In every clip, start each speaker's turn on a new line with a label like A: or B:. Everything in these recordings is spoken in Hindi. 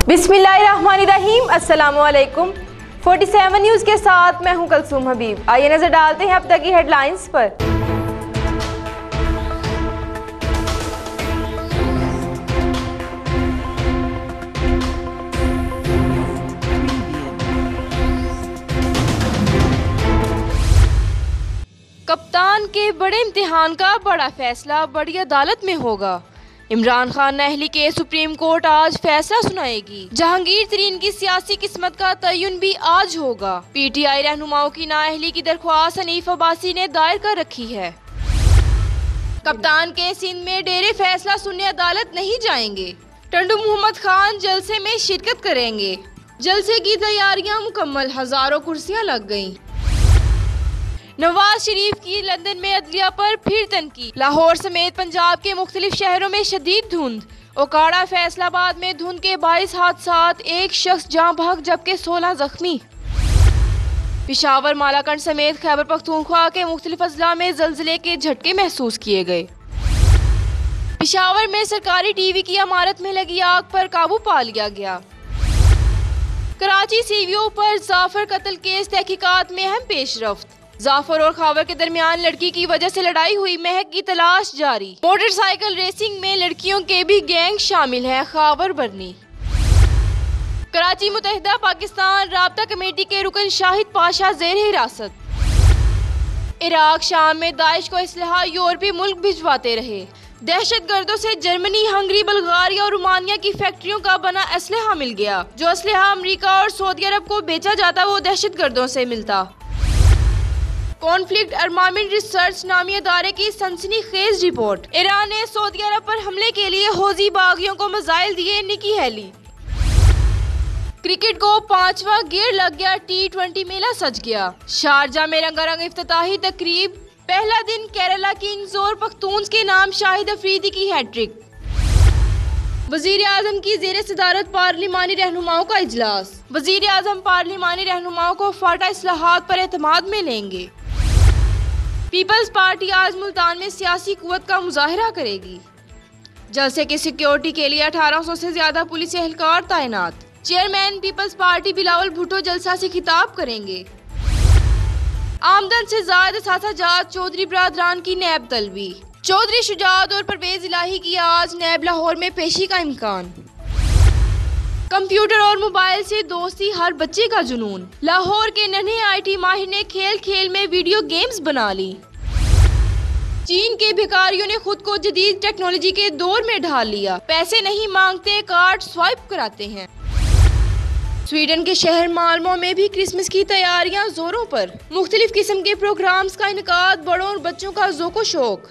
A: बिस्मिल्लाहिर्रहमानिर्रहीम। अस्सलामुअलैकुम। 47 न्यूज़ के साथ मैं हूं कलसूम हबीब। आइए नजर डालते हैं अब तक की हेडलाइंस पर। कप्तान के बड़े इम्तिहान का बड़ा फैसला बड़ी अदालत में होगा। इमरान खान नाअहली के सुप्रीम कोर्ट आज फैसला सुनाएगी। जहांगीर तरीन की सियासी किस्मत का तयन भी आज होगा। PTI रहनुमाओं की नाअहली की दरख्वास्त हनीफ अब्बासी ने दायर कर रखी है। कप्तान के सिंध में डेरे फैसला सुनने अदालत नहीं जाएंगे। टंडू मोहम्मद खान जलसे में शिरकत करेंगे। जलसे की तैयारियां मुकम्मल, हजारों कुर्सियां लग गयी। नवाज शरीफ की लंदन में अदलिया पर फिर तनकीद। लाहौर समेत पंजाब के मुख्तलिफ शहरों में शदीद धुंध। ओकाड़ा फैसलाबाद में धुंध के 22 हादसात, एक शख्स जाँ बहक जबकि 16 जख्मी। पिशावर, मालाकंड समेत खैबर पख्तूनख्वा के मुख्तलिफ अजला में जल्जले के झटके महसूस किए गए। पिशावर में सरकारी TV की इमारत में लगी आग पर काबू पा लिया गया। कराची CVO पर जाफर कत्ल केस तहकीकात में अहम पेशरफ्त। जाफर और खावर के दरमियान लड़की की वजह से लड़ाई हुई, महक की तलाश जारी। मोटरसाइकिल रेसिंग में लड़कियों के भी गैंग शामिल है, खावर बरनी। कराची मुत्तहिदा पाकिस्तान राब्ता कमेटी के रुकन शाहिद पाशा जेर हिरासत। इराक शाम में दाइश को असलहा यूरोपीय मुल्क भिजवाते रहे। दहशतगर्दों से जर्मनी, हंगरी, बल्गारिया और रोमानिया की फैक्ट्रियों का बना असलहा मिल गया। जो असलहा अमरीका और सऊदी अरब को बेचा जाता वो दहशतगर्दों से मिलता। कॉन्फ्लिक्ट आर्मामेंट रिसर्च नामी अदारे की सनसनीखेज रिपोर्ट। ईरान ने सऊदी अरब पर हमले के लिए हौजी बागियों को मिसाइल दिए, निकी हैली। क्रिकेट को 5वां गियर लग गया, T20 मेला सज गया। शारजा में रंगारंग इफ्तिताही तकरीब। पहला दिन केरला किंग्स और पख्तून्स के नाम शाहिद अफरीदी की हैट्रिक। वजीर आजम की जेर सदारत पार्लिमानी रहनुमाओं का इजलास। वजीर आजम पार्लिमानी रहनुमाओं को फाटा इस्लाहात पर एतमाद में लेंगे। पीपल्स पार्टी आज मुल्तान में सियासी कुव्वत का मुजाहिरा करेगी। जलसे की सिक्योरिटी के लिए 1800 से ज्यादा पुलिस एहलकार तैनात। Chairman peoples party Bilawal Bhutto जलसा से खिताब करेंगे। आमदन से ज्यादा सासाजात चौधरी बरादरान की नैब तलबी। चौधरी शुजात और परवेज इलाही की आज नैब लाहौर में पेशी का इम्कान। कंप्यूटर और मोबाइल से दोस्ती हर बच्चे का जुनून। लाहौर के नन्हे IT माहिर ने खेल खेल में वीडियो गेम्स बना ली। चीन के भिखारियों ने खुद को जदीद टेक्नोलॉजी के दौर में ढाल लिया। पैसे नहीं मांगते, कार्ड स्वाइप कराते हैं। स्वीडन के शहर माल्मो में भी क्रिसमस की तैयारियां जोरों पर। मुख्तलिफ किस्म के प्रोग्राम्स का इनकाद, बड़ों और बच्चों का ज़ौक़ शौक।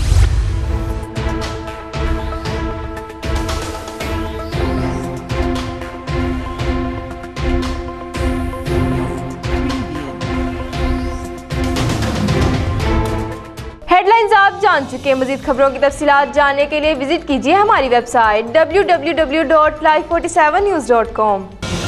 A: हेडलाइंस आप जान चुके हैं। मजीद खबरों की तफसीलात जानने के लिए विजिट कीजिए हमारी वेबसाइट www.live47news.com।